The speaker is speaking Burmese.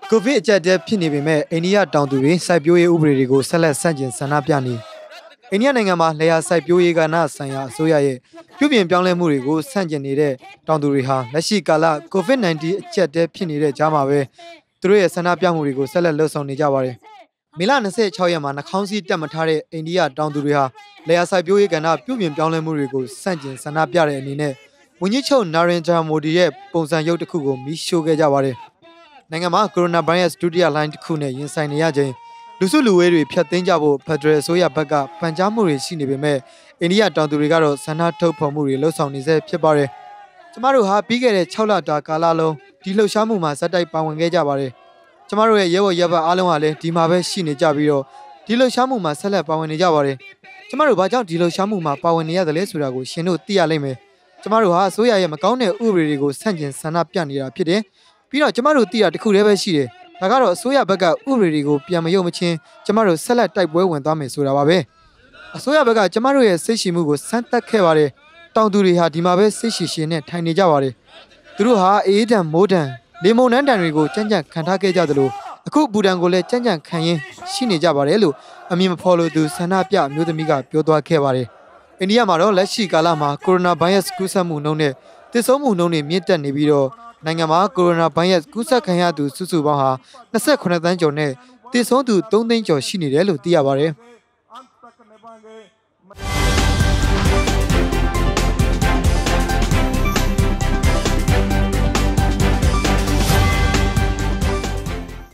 COVID အကြက်တဲ့ဖြစ်နေပေမဲ့အိန္ဒိယတောင်သူတွေစိုက်ပျိုးရေးဥပဒေတွေကိုဆက်လက်ဆန့်ကျင်ဆန္ဒပြနေအိန္ဒိယနိုင်ငံမှာလယ်ယာစိုက်ပျိုးရေးကဏ္ဍဆိုင်ရာအစိုးရရဲ့ပြုပြင်ပြောင်းလဲမှုတွေကိုဆန့်ကျင်နေတဲ့တောင်သူတွေဟာလက်ရှိကာလ COVID-19 အကြက်တဲ့ဖြစ်နေတဲ့ကြားမှာပဲသူတို့ရဲ့ဆန္ဒပြမှုတွေကိုဆက်လက်လှုပ်ဆောင်နေကြပါတယ်။မေလ26ရက်မှာနှာခေါင်းစည်းတက်မထားတဲ့အိန္ဒိယတောင်သူတွေဟာလယ်ယာစိုက်ပျိုးရေးကဏ္ဍပြုပြင်ပြောင်းလဲမှုတွေကိုဆန့်ကျင်ဆန္ဒပြတဲ့အနေနဲ့ဝန်ကြီးချုပ်နာရင်ဒရာမိုဒီရဲ့ပုံစံရုပ်တစ်ခုကိုမီးရှို့ခဲ့ကြပါတယ်။နိုင်ငံမှာကိုရိုနာဗိုင်းရပ်စ်ဒုတိယလှိုင်းတစ်ခုနဲ့ရင်ဆိုင်နေရခြင်းလူစုလူဝေးတွေဖျက်သိမ်းကြဖို့ဖက်ဒရယ်အစိုးရဘက်ကပန်ကြားမှုတွေရှိနေပေမဲ့အိန္ဒိယတောင်သူတွေကတော့ဆန္ဒထုတ်ဖော်မှုတွေလှုပ်ဆောင်နေဆဲဖြစ်ပါတယ်။ကျမတို့ဟာပြီးခဲ့တဲ့6လတာကာလလုံးဒီလှုပ်ရှားမှုမှာဇက်တိုက်ပါဝင်ခဲ့ကြပါတယ်။ကျမတို့ရဲ့ရဲဘော်ရဲဘက်အားလုံးကလည်းဒီမှာပဲရှိနေကြပြီးတော့ဒီလှုပ်ရှားမှုမှာဆက်လက်ပါဝင်နေကြပါတယ်။ကျမတို့ဘာကြောင့်ဒီလှုပ်ရှားမှုမှာပါဝင်နေရတယ်လဲဆိုတာကိုရှင်တို့သိရလိမ့်မယ်။ကျမတို့ဟာအစိုးရရဲ့မကောင်းတဲ့ဥပဒေတွေကိုဆန့်ကျင်ဆန္ဒပြနေတာဖြစ်တယ်။ပြီးတော့ကျမတို့သိတာတစ်ခုတည်းပဲရှိတယ်။ဒါကတော့အစိုးရဘက်ကဥပဒေတွေကိုပြန်မယုံမချင်းကျမတို့ဆက်လက်တိုက်ပွဲဝင်သွားမယ်ဆိုတာပါပဲ။အစိုးရဘက်ကကျမတို့ရဲ့စိတ်ရှိမှုကိုစမ်းသပ်ခဲ့ပါတယ်။တောင်သူတွေဟာဒီမှာပဲစိတ်ရှိရှိနဲ့ထိုင်နေကြပါတယ်။သူတို့ဟာအေးဒံမိုးဒံလေမုန်နှန်းတံတွေကိုကြမ်းကြမ်းခံထားခဲ့ကြသလိုအခုဘူတံကိုလည်းကြမ်းကြမ်းခံရင်းရှိနေကြပါတယ်လို့အမည်မဖော်လို့သူဆန္ဒပြမျိုးသမီးကပြောသွားခဲ့ပါတယ်။အိန္ဒိယမှာတော့လက်ရှိကာလမှာကိုရိုနာဗိုင်းရပ်စ်ကူးစက်မှုနှုန်းနဲ့သေဆုံးမှုနှုန်းတွေမြင့်တက်နေပြီးတော့နိုင်ငံမှာကိုရိုနာဗိုင်းရပ်စ်ကူးစက်ခံရသူစုစုပေါင်းဟာ28သန်းကျော်နဲ့သေဆုံးသူ3သိန်းကျော်ရှိနေတယ်လို့သိရပါတယ်။